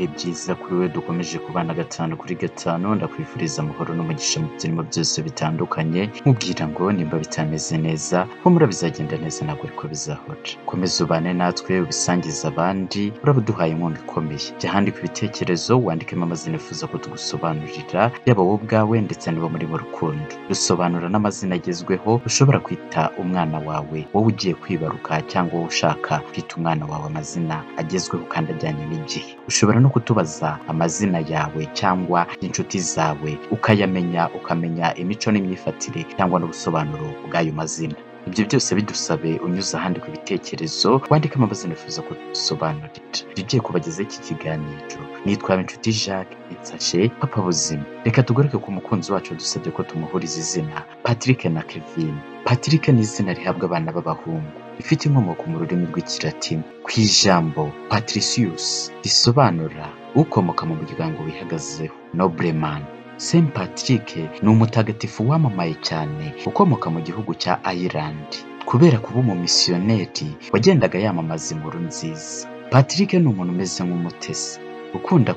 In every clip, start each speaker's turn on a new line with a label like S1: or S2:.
S1: ibihe byiza kuri we dukomeje kubana 5 kuri 5 ndakwifuriza amahoro n'umugisha mu byarimo byose bitandukanye mubwira ngo nimba bitameze neza ko murabizagenda neza ntabwo ariko bizahora komeza ubane natwe ubisangiza abandi urabuduhaye inkunga ikomeye jya handika ibitekerezo wandikemo amazina ufuza ko tugusobanurira yaba wowe ubwawe ndetse n'abo muri mu rukundo rusobanura n'amazina agezweho ushobora kwita umwana wawe wowe ugiye kwibaruka cyangwa wowe ushaka kwita umwana wawe amazina agezweho kandi ajyanye n'igihe ushobora no kutubaza amazina yawe cyangwa inshuti zawe ukamenya imico n'imyifatire cyangwa n'ubusobanuro bw'ayo mazina ibyo byose bidusabe unyuza handika ibitekerezo wandikamo amazina ufuza ko tugusobanurira tugiye kubagezaho iki kiganiro nitwa inshuti Jacques Itsashe papa buzima reka tugaruke ku mukunzi wacu dusabye ko tumuhuriza izina Patrick na Kevine. Patrick ni izina rihabwa abana b'abahungu rifite inkomoko mu rurimi rw'Ikilatini ku ijambo Patricius risobanura ukomoka mu muryango wihagazeho, nobleman. Saint Patrick ni umutagatifu wamamaye cyane ukomoka mu gihugu cya Irland kubera kuba umumisiyoneri wagendaga yamamaza inkuru nziza. Patrick ni umuntu umeze nk'umutesi ukunda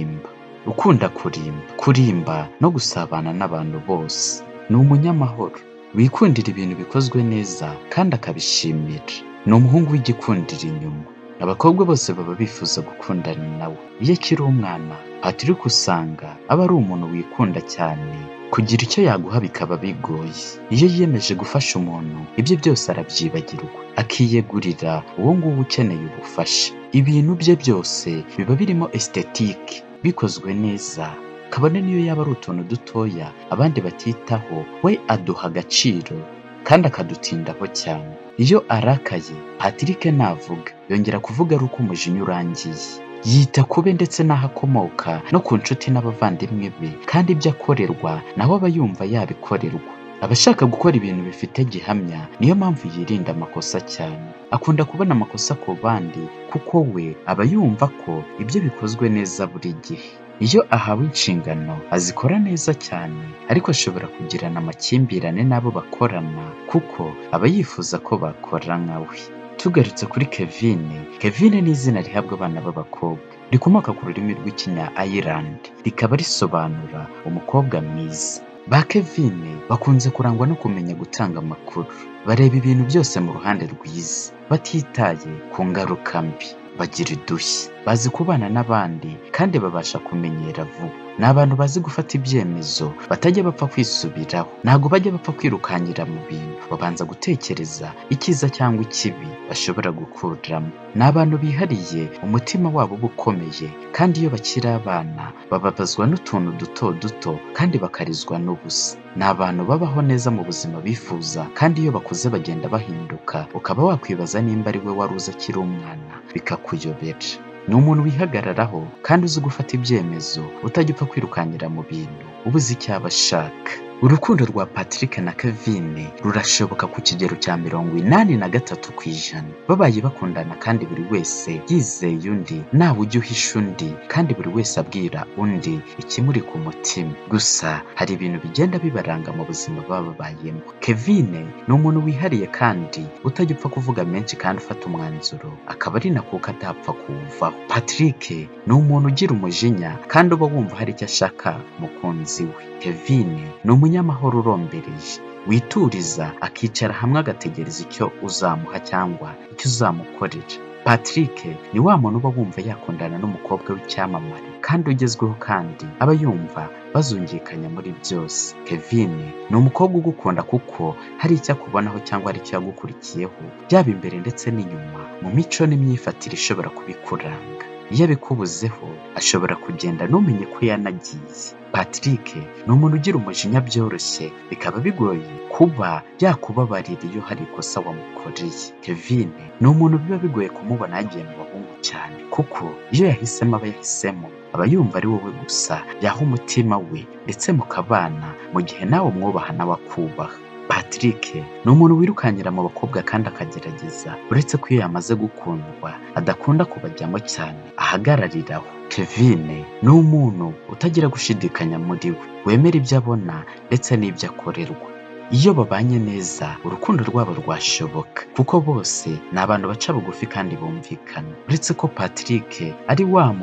S1: kurimba no gusabana n'abantu bose. Ni umunyamahoro wikundira ibintu bikozwe neza kandi akabishimira. Ni umuhungu w'igikundira inyuma. Abakobwa bose baba bifuza gukundana nawe. Iyo akiri umwana Patrick usanga aba ari umuntu wikunda cyane kugira icyo yaguha bikaba bigoye. Iyo yiyemeje gufasha umuntu ibyo byose arabyibagirwa akiyegurira uwo nguwo ukeneye ubufasha. Ibintu bye byose biba birimo esthétique bikozwe neza kabone niyo yaba ari utuntu dutoya abandi batitaho we aduha agaciro kandi akadutindaho cyane. Iyo arakaye Patrick navuga yongera kuvuga ari uko umujinya urangiye. Yita kube ndetse n'aho akomoka no ku nshuti n'abavandimwe be kandi ibyo akorerwa nawe aba yumva yabikorerwa. Abashaka gukora ibintu bifite gihamya niyo mpamvu yirinda amakosa cyane. Akunda kubona amakosa ku bandi kuko we aba yumva ko ibyo bikozwe neza buri gihe. Iyo ahawe inshingano azikora neza cyane ariko ashobora kugirana amakimbirane n'abo bakorana kuko aba yifuza ko bakora nkawe. Tugarutse kuri Kevine ni izina rihabwa abana b'abakobwa rikomoka ku rurimi rw'ikinya Irland rikaba risobanura umukobwa mwiza. Ba Kevine bakunze kurangwa no kumenya gutanga amakuru. Bareba ibintu byose mu ruhande rwiza batitaye ku ngaruka mbi. Bagira udushya, bazi kubana n'abandi kandi babasha kumenyera vuba. Ni abantu bazi gufata ibyemezo batajya bapfa kwisubiraho. Ntabwo bajya bapfa kwirukankira mu bintu, babanza gutekereza icyiza cyangwa ikibi bashobora gukuramo. Ni abantu bihariye umutima wabo ukomeye kandi iyo bakiri abana bababazwa n'utuntu duto kandi bakarizwa n'ubusa. Ni abantu babaho neza mu buzima bifuza kandi iyo bakuze bagenda bahinduka ukaba wakwibaza nimba ari we wari uzi akiri umwana bikakuyobera. Ni umuntu wihagararaho kandi uzi gufata ibyemezo utajya upfa kwirukankira mu bintu ubuze icyo aba ashaka. Urukundo rwa Patrick na Kevine rurashoboka ku kigero cya 83%. Babaye bakundana kandi buri wese yizeye undi nawe ujya uhisha undi kandi buri wese abwira undi ikimuri ku mutima. Gusa hari ibintu bigenda bibaranga mu buzima baba babayemo. Kevine ni umuntu wihariye kandi utajya upfa kuvuga menshi kandi ufata umwanzuro akaba ari nakuko atapfa kuwuvaho. Patrick ni umuntu ugira umujinya kandi uba wumva hari icyo ashaka mukunzi we. Kevine ni umunyamahoro urombereje wituriza akicara hamwe agategereza icyo uzamuha cyangwa icyo uzamukorera. Patrick ni wa muntu uba wumva yakundana n'umukobwa w'icyamamare kandi ugezweho kandi aba yumva bazungikanya muri byose. Kevine ni umukobwa ugukunda kuko hari icyo akubonaho cyangwa hari icyo yagukurikiyeho byaba imbere ndetse n'inyuma mu mico n'imyifatire ishobora kubikuranga. Iyo abikubuzeho ashobora kugenda ntumenye ko yanagiye. Patrick ni umuntu ugira umujinya byoroshye bikaba bigoye kuba yakubabarira iyo hari ikosa wamukoreye. Kevine ni umuntu biba bigoye kumubona yagiye mu bahungu cyane kuko iyo yahisemo aba yahisemo aba yumva ari wowe gusa yaha umutima we ndetse mukabana mu gihe nawe umwubaha nawe akubaha. Patrick ni umuntu wirukankira mu bakobwa kandi akagerageza uretse ko iyo yamaze gukundwa adakunda kubajyamo cyane ahagarariraho. Kevine ni umuntu utagira gushidikanya muri we wemera ibyo abona ndetse n'ibyo akorerwa. Iyo babanye neza urukundo rwabo rwashoboka kuko bose ni abantu baca bugufi kandi bumvikana. Uretse ko Patrick ari wa muntu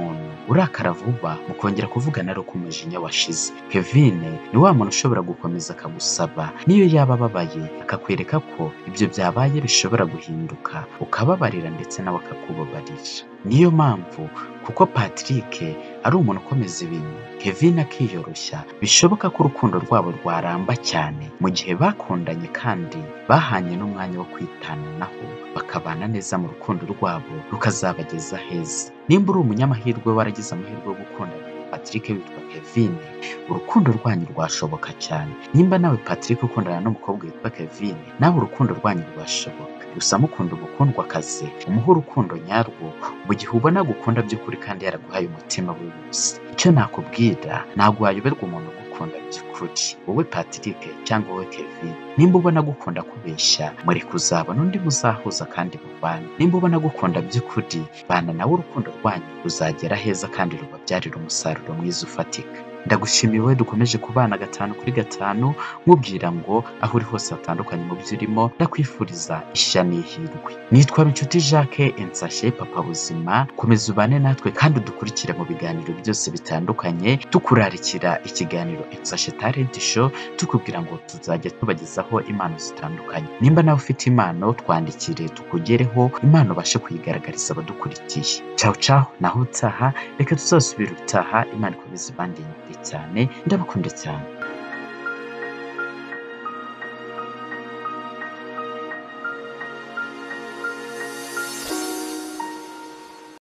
S1: urakara vuba mukongera kuvugana ari uko umujinya washize. Kevine ni wa muntu ushobora gukomeza akagusaba niyo yaba ababaye, akakwereka ko ibyo byabaye bishobora guhinduka, ukababarira ndetse nawe akakubabarira. Niyo mpamvu kuko Patrick ari umuntu ukomeza ibintu, Kevine akiyoroshya, bishoboka ko urukundo rwabo rwaramba cyane mu gihe bakundanye kandi bahanye n'umwanya wo kwitananaho, bakabana neza mu rukundo rwabo rukazabageza heza. Nimba uri umunyamahirwe waragize amahirwe yo gukundana Patrick witwa Kevine, urukundo rwanyu rwashoboka cyane. Nimba nawe Patrick ukundana n'umukobwa witwa Kevine, nawe urukundo rwanyu rwashoboka. Gusa mukunda umukundwakazi, umuhe urukundo nyarwo mu gihe ubona gukunda by'ukuri kandi yaraguhaye umutima we wose. Icyo nakubwira, ntabwo wayoberwa umuntu ugukunda by'ukuri, wowe Patrick cyangwa wowe Kevine. Nimba ubona gukunda kubeshya, muri kuzabona undi muzahuza kandi mubane. Nimba ubona gukunda by'ukuri, bana nawe urukundo rwanyu ruzagera heza kandi rubabyarira umusaruro mwiza ufatika. Ndagushimiye wowe dukomeje kubana 5 kuri 5, nkubwira ngo aho uri hose hatandukanye mu byo urimo, ndakwifuriza ishya n'ihirwe. Nitwa Inshuti Jacques Ensashe Papa Buzima. Komeza ubane natwe kandi udukurikire mu biganiro byose bitandukanye, tukurarikira ikiganiro Ensashe Talent Show, tukubwira ngo tuzajya tubagezaho impano zitandukanye. Nimba nawe ufite impano, twandikire tukugereho impano bashe kuyigaragariza abadukurikiye. Ciao ciao, naho utaha, reka tuzasubira utaha. Imana ikomeze ibandinde cyane, ndabakunda cyane.